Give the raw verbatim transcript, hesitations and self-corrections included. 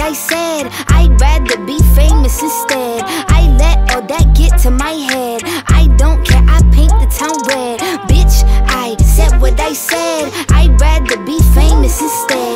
I said, I'd rather be famous instead. I let all that get to my head. I don't care, I paint the town red. Bitch, I said what I said. I'd rather be famous instead.